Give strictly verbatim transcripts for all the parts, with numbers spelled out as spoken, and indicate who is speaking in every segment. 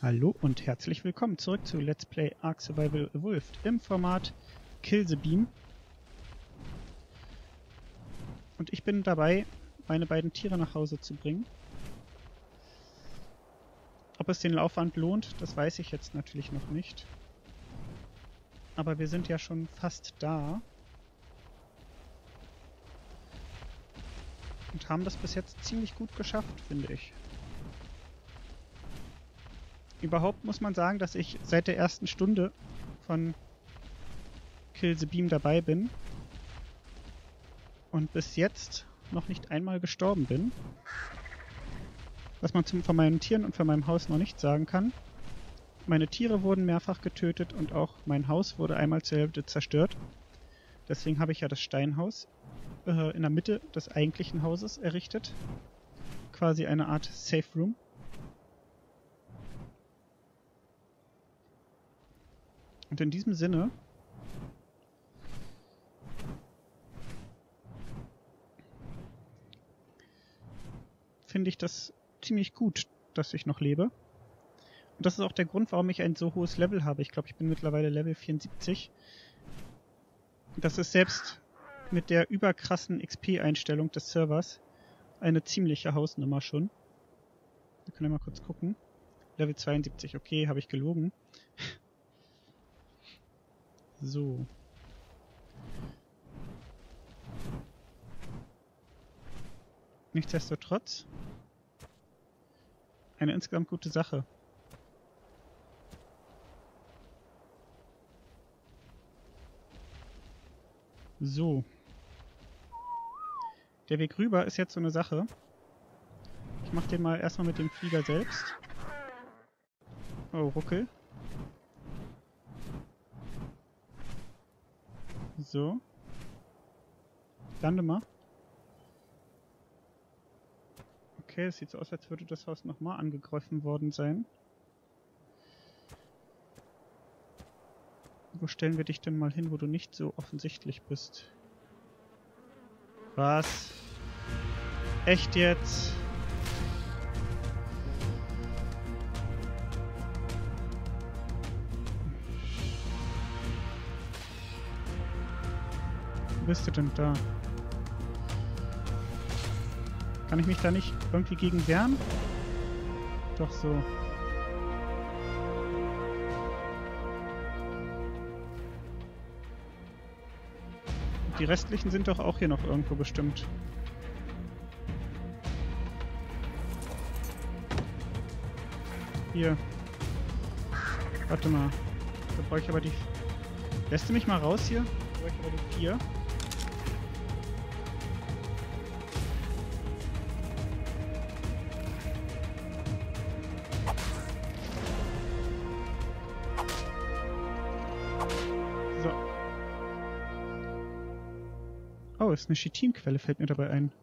Speaker 1: Hallo und herzlich willkommen zurück zu Let's Play Ark Survival Evolved im Format Kill the Beam. Und ich bin dabei, meine beiden Tiere nach Hause zu bringen. Ob es den Laufwand lohnt, das weiß ich jetzt natürlich noch nicht. Aber wir sind ja schon fast da. Und haben das bis jetzt ziemlich gut geschafft, finde ich. Überhaupt muss man sagen, dass ich seit der ersten Stunde von Kill the Beam dabei bin und bis jetzt noch nicht einmal gestorben bin. Was man zum, von meinen Tieren und von meinem Haus noch nicht sagen kann. Meine Tiere wurden mehrfach getötet und auch mein Haus wurde einmal zur Hälfte zerstört. Deswegen habe ich ja das Steinhaus äh, in der Mitte des eigentlichen Hauses errichtet. Quasi eine Art Safe Room. Und in diesem Sinne finde ich das ziemlich gut, dass ich noch lebe. Und das ist auch der Grund, warum ich ein so hohes Level habe. Ich glaube, ich bin mittlerweile Level vierundsiebzig. Das ist selbst mit der überkrassen X P-Einstellung des Servers eine ziemliche Hausnummer schon. Wir können ja mal kurz gucken. Level zweiundsiebzig, okay, habe ich gelogen. So. Nichtsdestotrotz eine insgesamt gute Sache. So. Der Weg rüber ist jetzt so eine Sache. Ich mache den mal erstmal mit dem Flieger selbst. Oh, Ruckel. So. Lande mal. Okay, es sieht so aus, als würde das Haus nochmal angegriffen worden sein. Wo stellen wir dich denn mal hin, wo du nicht so offensichtlich bist? Was? Echt jetzt? Wo bist du denn da? Kann ich mich da nicht irgendwie gegen wehren? Doch so. Die restlichen sind doch auch hier noch irgendwo bestimmt. Hier. Warte mal. Da brauche ich aber die... Lässt du mich mal raus hier? Da brauche ich aber die vier. Oh, ist eine Chitinquelle, fällt mir dabei ein.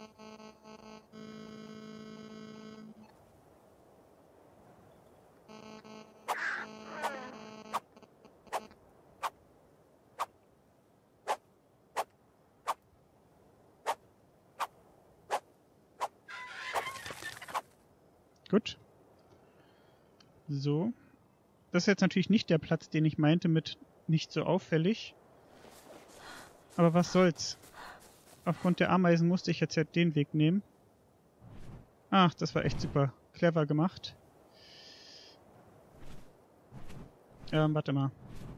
Speaker 1: Gut. So. Das ist jetzt natürlich nicht der Platz, den ich meinte mit nicht so auffällig. Aber was soll's. Aufgrund der Ameisen musste ich jetzt ja den Weg nehmen. Ach, das war echt super clever gemacht. Ähm, warte mal.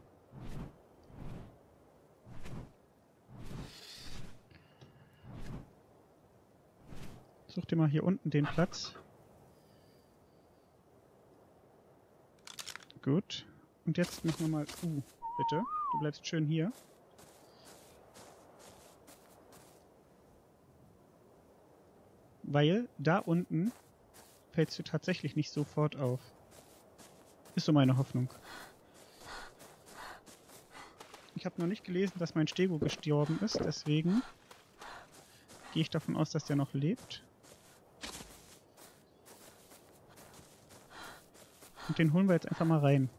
Speaker 1: Such dir mal hier unten den Platz. Gut. Und jetzt machen wir mal... Uh, bitte. Du bleibst schön hier. Weil da unten fällst du tatsächlich nicht sofort auf. Ist so meine Hoffnung. Ich habe noch nicht gelesen, dass mein Stego gestorben ist, deswegen gehe ich davon aus, dass der noch lebt. Und den holen wir jetzt einfach mal rein.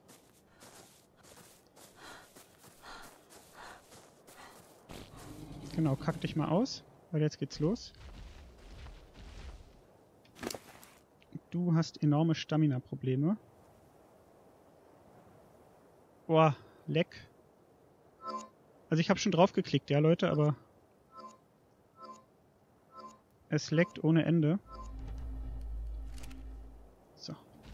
Speaker 1: Genau, kack dich mal aus, weil jetzt geht's los. du hast enorme Stamina-Probleme. Boah, leck. Also ich habe schon drauf geklickt, ja Leute, aber es leckt ohne Ende. So.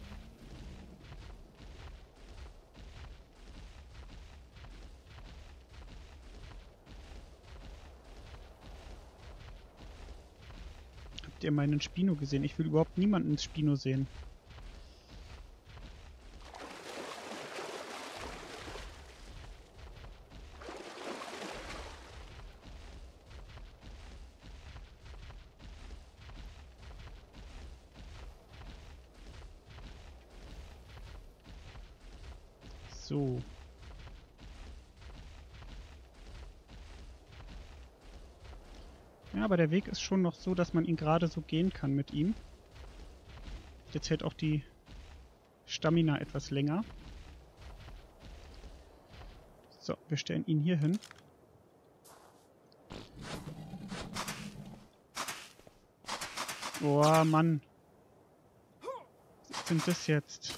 Speaker 1: Habt ihr meinen Spino gesehen? Ich will überhaupt niemanden ins Spino sehen. So. Ja, aber der Weg ist schon noch so, dass man ihn gerade so gehen kann mit ihm. Jetzt hält auch die Stamina etwas länger. So, wir stellen ihn hier hin. Boah, Mann. Was sind das jetzt?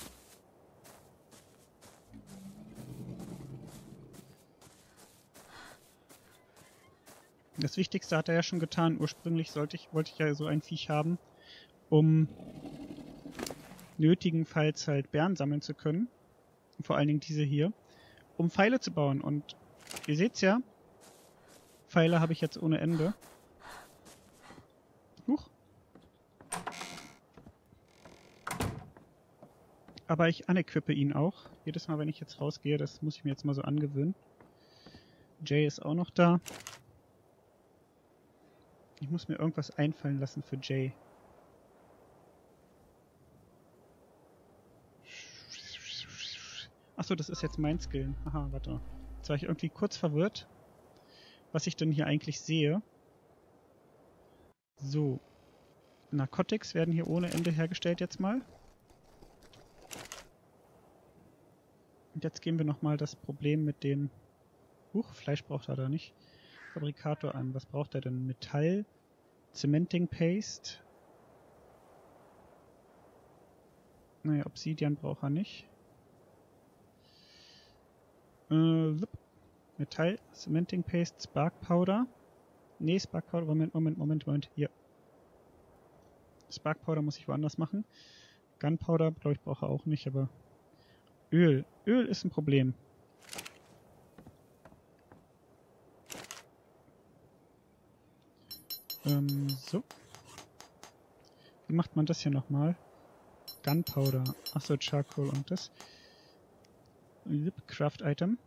Speaker 1: Das Wichtigste hat er ja schon getan. Ursprünglich sollte ich, wollte ich ja so ein Viech haben, um nötigenfalls halt Beeren sammeln zu können. Und vor allen Dingen diese hier. Um Pfeile zu bauen. Und ihr seht's ja, Pfeile habe ich jetzt ohne Ende. Huch. Aber ich unequippe ihn auch. Jedes Mal, wenn ich jetzt rausgehe, das muss ich mir jetzt mal so angewöhnen. Jay ist auch noch da. Ich muss mir irgendwas einfallen lassen für Jay. Achso, das ist jetzt mein Skill. Aha, warte. Jetzt war ich irgendwie kurz verwirrt, was ich denn hier eigentlich sehe. So. Narcotics werden hier ohne Ende hergestellt jetzt mal. Und jetzt gehen wir nochmal das Problem mit dem... Huch, Fleisch braucht er da nicht. Fabrikator an. Was braucht er denn? Metall, Cementing Paste. Naja, Obsidian braucht er nicht. Äh, Metall, Cementing Paste, Spark Powder. Nee, Spark Powder, Moment, Moment, Moment, Moment. Hier. Spark Powder muss ich woanders machen. Gunpowder, glaube ich, brauche er auch nicht, aber Öl. Öl ist ein Problem. Ähm, so. Wie macht man das hier nochmal? Gunpowder. Achso, Charcoal und das. Craft Item.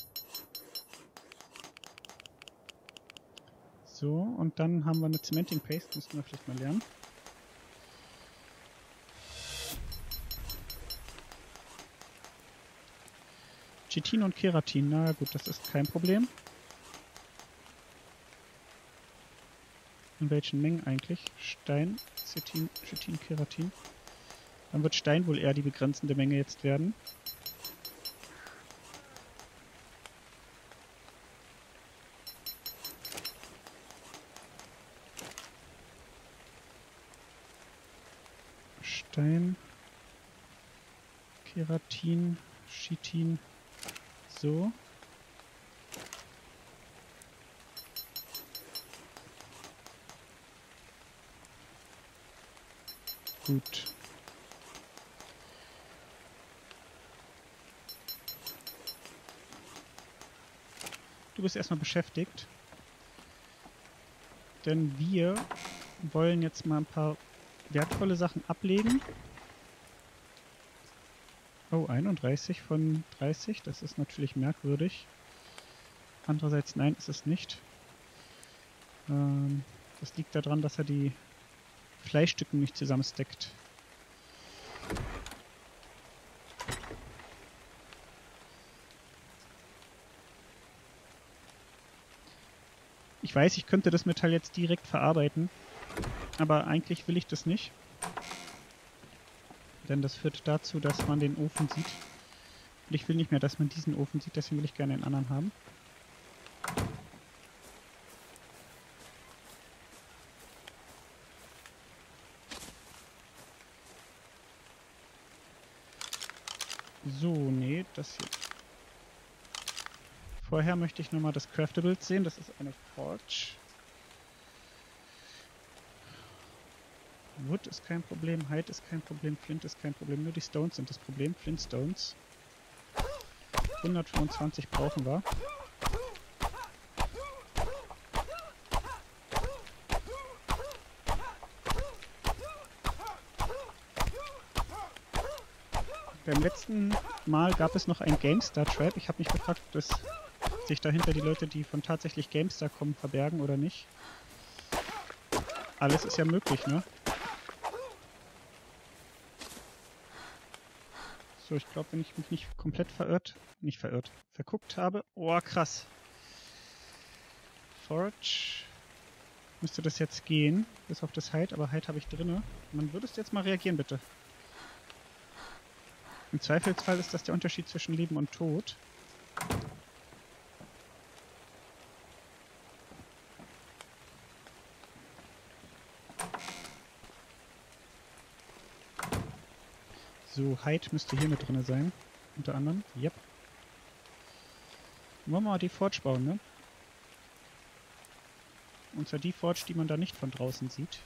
Speaker 1: So, und dann haben wir eine Cementing Paste. Müssten wir vielleicht mal lernen. Chitin und Keratin. Na gut, das ist kein Problem. In welchen Mengen eigentlich? Stein, Chitin, Chitin, Keratin. Dann wird Stein wohl eher die begrenzende Menge jetzt werden. Stein, Keratin, Chitin. So. Gut. Du bist erstmal beschäftigt. Denn wir wollen jetzt mal ein paar wertvolle Sachen ablegen. Oh, einunddreißig von dreißig. Das ist natürlich merkwürdig. Andererseits, nein, ist es nicht. Ähm, das liegt daran, dass er die Fleischstücken nicht zusammensteckt. Ich weiß, ich könnte das Metall jetzt direkt verarbeiten, aber eigentlich will ich das nicht. Denn das führt dazu, dass man den Ofen sieht. Und ich will nicht mehr, dass man diesen Ofen sieht, deswegen will ich gerne einen anderen haben. So, nee, das hier. Vorher möchte ich nochmal das Craftables sehen. Das ist eine Forge. Wood ist kein Problem, Hide ist kein Problem, Flint ist kein Problem. Nur die Stones sind das Problem. Flintstones. hundertfünfundzwanzig brauchen wir. Beim letzten Mal gab es noch ein GameStar-Trap. Ich habe mich gefragt, ob das sich dahinter die Leute, die von tatsächlich GameStar kommen, verbergen oder nicht. Alles ist ja möglich, ne? So, ich glaube, wenn ich mich nicht komplett verirrt, nicht verirrt, verguckt habe. Oh, krass. Forge. Müsste das jetzt gehen, bis auf das Hide, aber Hide habe ich drinne. Man würdest jetzt mal reagieren, bitte. Im Zweifelsfall ist das der Unterschied zwischen Leben und Tod. So, Hide müsste hier mit drin sein. Unter anderem. Yep. Wollen wir mal die Forge bauen, ne? Und zwar die Forge, die man da nicht von draußen sieht.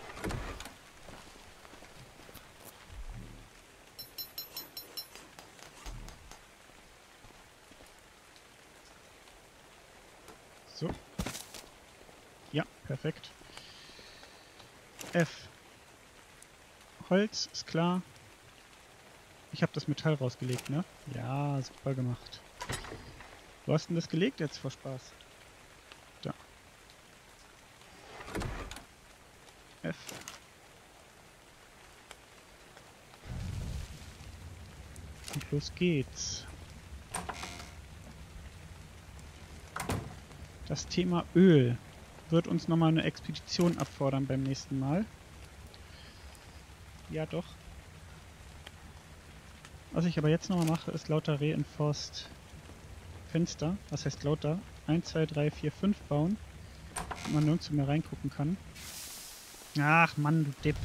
Speaker 1: So. Ja, perfekt. F. Holz, ist klar. Ich habe das Metall rausgelegt, ne? Ja, super gemacht. Wo hast denn das gelegt jetzt vor Spaß? Da. F. Und los geht's. Das Thema Öl wird uns nochmal eine Expedition abfordern beim nächsten Mal. Ja, doch. Was ich aber jetzt nochmal mache, ist lauter Reinforced Fenster. Was heißt lauter? eins, zwei, drei, vier, fünf bauen. Damit man nirgendwo mehr reingucken kann. Ach Mann, du Depp.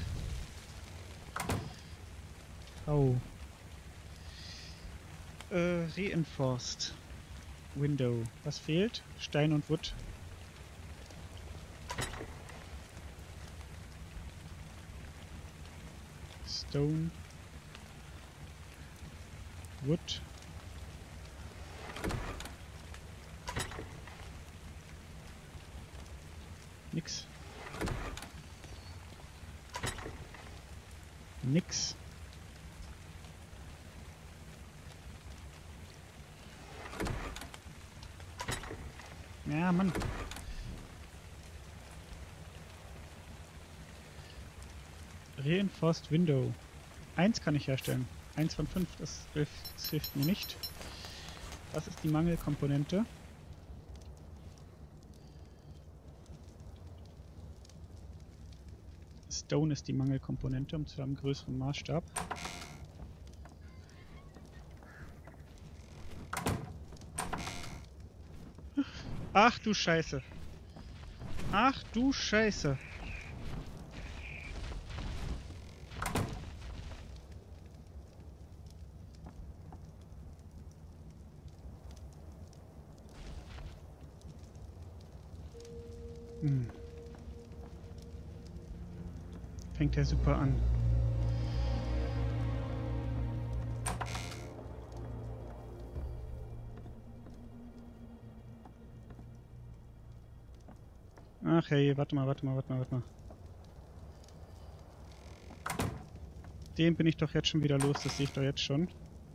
Speaker 1: Oh. Äh, Reinforced Window. Was fehlt? Stein und Wood. Stone. Wood. Nix. Nix. Ja, Mann. Reinforced Window. Eins kann ich herstellen. Eins von fünf, das hilft, das hilft mir nicht. Was ist die Mangelkomponente? Stone ist die Mangelkomponente, und zwar im größeren Maßstab. Ach du Scheiße. Ach du Scheiße. Hm. Fängt ja super an. Ach hey, warte mal, warte mal, warte mal, warte mal. Den bin ich doch jetzt schon wieder los, das sehe ich doch jetzt schon.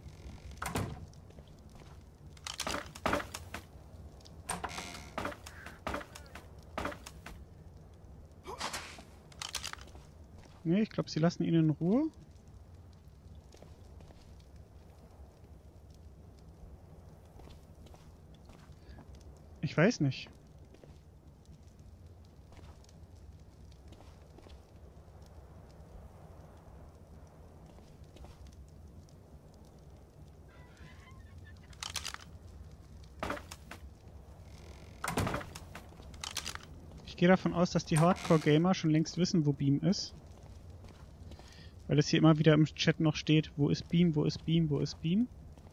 Speaker 1: Nee, ich glaube, sie lassen ihn in Ruhe. Ich weiß nicht. Ich gehe davon aus, dass die Hardcore-Gamer schon längst wissen, wo Beam ist. Weil es hier immer wieder im Chat noch steht, wo ist Beam, wo ist Beam, wo ist Beam.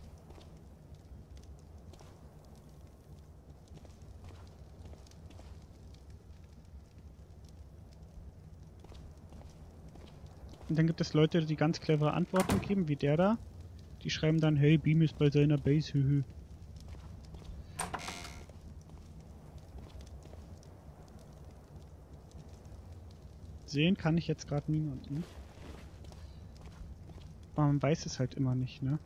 Speaker 1: Und dann gibt es Leute, die ganz clevere Antworten geben, wie der da. Die schreiben dann, hey, Beam ist bei seiner Base, hühü. Sehen kann ich jetzt gerade niemanden. Aber man weiß es halt immer nicht, ne?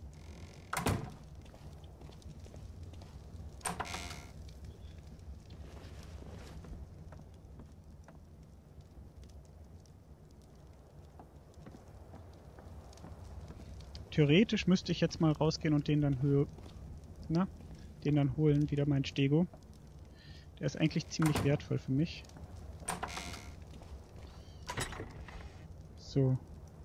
Speaker 1: Theoretisch müsste ich jetzt mal rausgehen und den dann höher, na, den dann holen, wieder mein Stego. Der ist eigentlich ziemlich wertvoll für mich. So.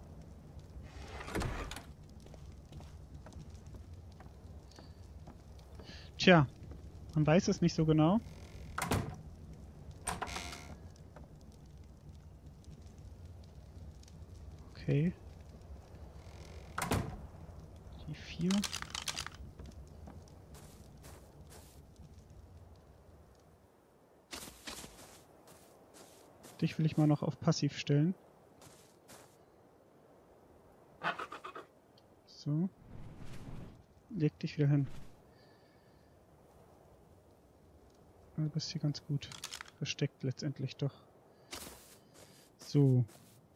Speaker 1: Tja, man weiß es nicht so genau. Okay. Die vier. Dich will ich mal noch auf Passiv stellen. So. Leg dich wieder hin. Du bist hier ganz gut versteckt letztendlich doch. So.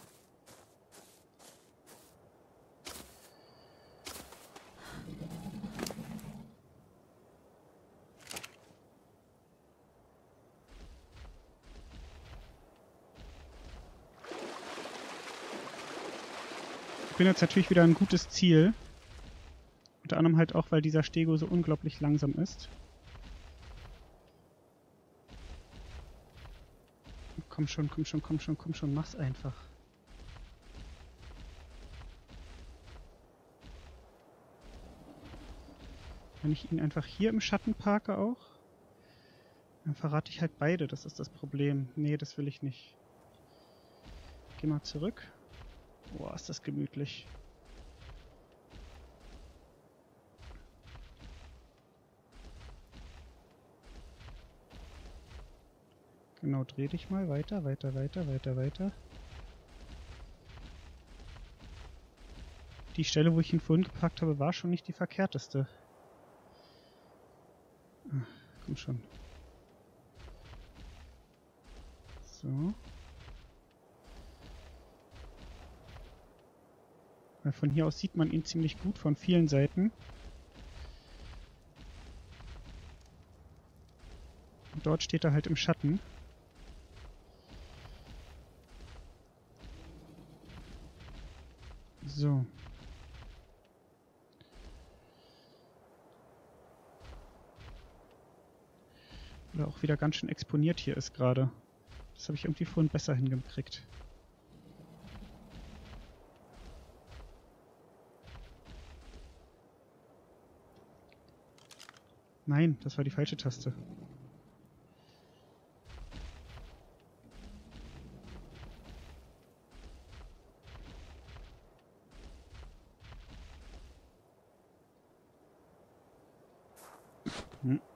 Speaker 1: Ich bin jetzt natürlich wieder ein gutes Ziel. Unter anderem halt auch, weil dieser Stego so unglaublich langsam ist. Komm schon, komm schon, komm schon, komm schon, mach's einfach. Wenn ich ihn einfach hier im Schatten parke auch, dann verrate ich halt beide, das ist das Problem. Nee, das will ich nicht. Geh mal zurück. Boah, ist das gemütlich. Genau, dreh dich mal weiter, weiter, weiter, weiter, weiter. Die Stelle, wo ich ihn vorhin geparkt habe, war schon nicht die verkehrteste. Ach, komm schon. So. Weil von hier aus sieht man ihn ziemlich gut von vielen Seiten. Und dort steht er halt im Schatten. So. Oder auch wieder ganz schön exponiert hier ist gerade. Das habe ich irgendwie vorhin besser hingekriegt. Nein, das war die falsche Taste. Hm.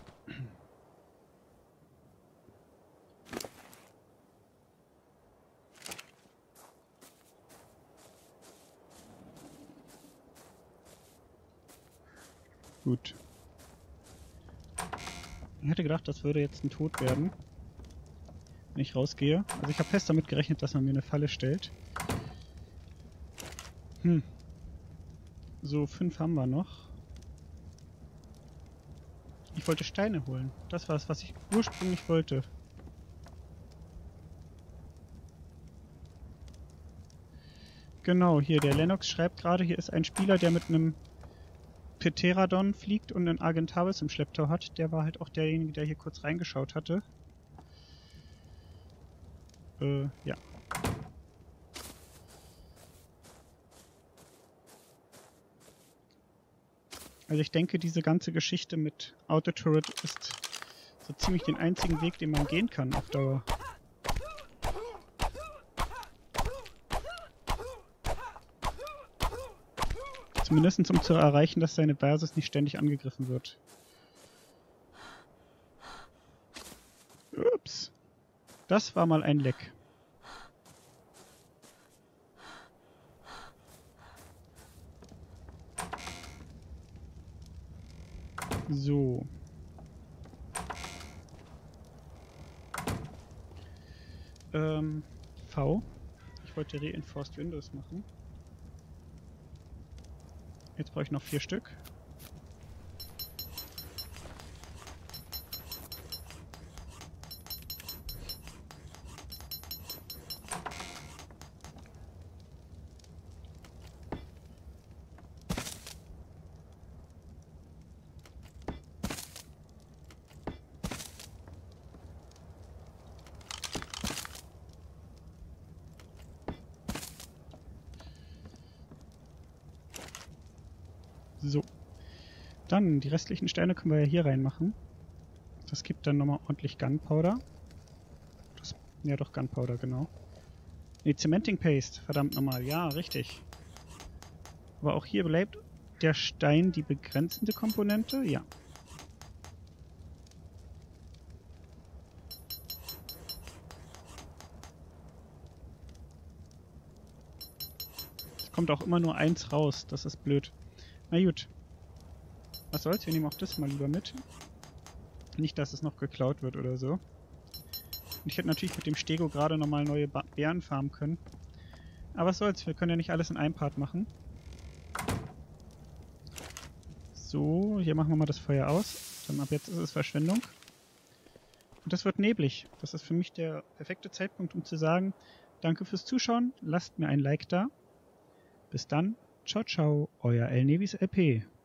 Speaker 1: Gut. Ich hätte gedacht, das würde jetzt ein Tod werden, wenn ich rausgehe. Also ich habe fest damit gerechnet, dass man mir eine Falle stellt. Hm. So, fünf haben wir noch. Ich wollte Steine holen. Das war es, was ich ursprünglich wollte. Genau, hier, der Lennox schreibt gerade, hier ist ein Spieler, der mit einem Pterodon fliegt und einen Argentavis im Schlepptau hat. Der war halt auch derjenige, der hier kurz reingeschaut hatte. Äh, ja. Also ich denke, diese ganze Geschichte mit Autoturret ist so ziemlich den einzigen Weg, den man gehen kann auf Dauer. Zumindest um zu erreichen, dass seine Basis nicht ständig angegriffen wird. Ups. Das war mal ein Leck. So. Ähm, V. Ich wollte Reinforced Windows machen. Jetzt brauche ich noch vier Stück. So. Dann, die restlichen Steine können wir ja hier reinmachen. Das gibt dann nochmal ordentlich Gunpowder. Das, ja doch, Gunpowder, genau. Ne, Cementing Paste, verdammt nochmal. Ja, richtig. Aber auch hier bleibt der Stein die begrenzende Komponente? Ja. Es kommt auch immer nur eins raus, das ist blöd. Na gut. Was soll's, wir nehmen auch das mal lieber mit. Nicht, dass es noch geklaut wird oder so. Und ich hätte natürlich mit dem Stego gerade nochmal neue ba Beeren farmen können. Aber was soll's, wir können ja nicht alles in einem Part machen. So, hier machen wir mal das Feuer aus. Dann ab jetzt ist es Verschwendung. Und das wird neblig. Das ist für mich der perfekte Zeitpunkt, um zu sagen, danke fürs Zuschauen, lasst mir ein Like da. Bis dann, ciao ciao, euer Elnevis L P.